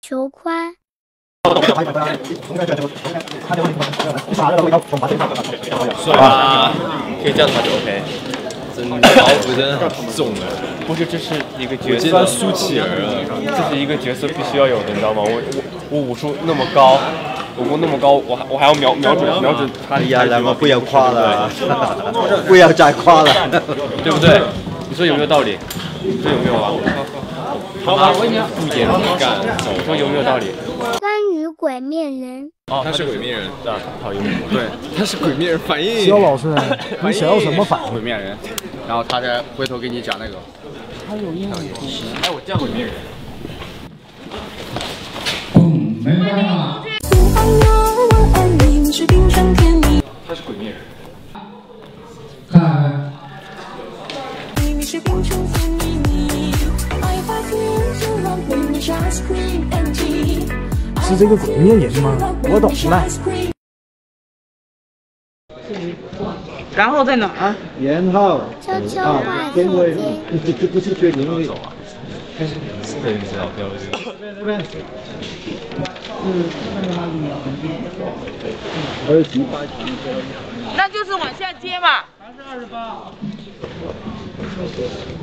求宽。 帅啊！可以这样打就 OK。真的包袱真的很重哎。 不是，这是一个角色。 苏乞儿了。 这是一个角色必须要有的，你知道吗？我武术那么高，武功那么高，我还要瞄准他的。 呀，咱们不要夸了，不要再夸了， 对不对？你说有没有道理？你说有没有啊？好吧，不言不干，你说有没有道理？ 关于鬼面人。 哦，他是鬼面人， 对，讨厌。 对，他是鬼面人反应。 肖老师，你想要什么反应？ 鬼面人，然后他再回头给你讲那个。 他有英语。 哎，我叫鬼面人。 没办法。 他是鬼面人。 看。 是这个鬼面人吗？我懂了。 然后在哪儿？ 然后悄悄话因为时间。 不是确定为。 对，你知道，不要这个。 那就是往下接嘛。 28。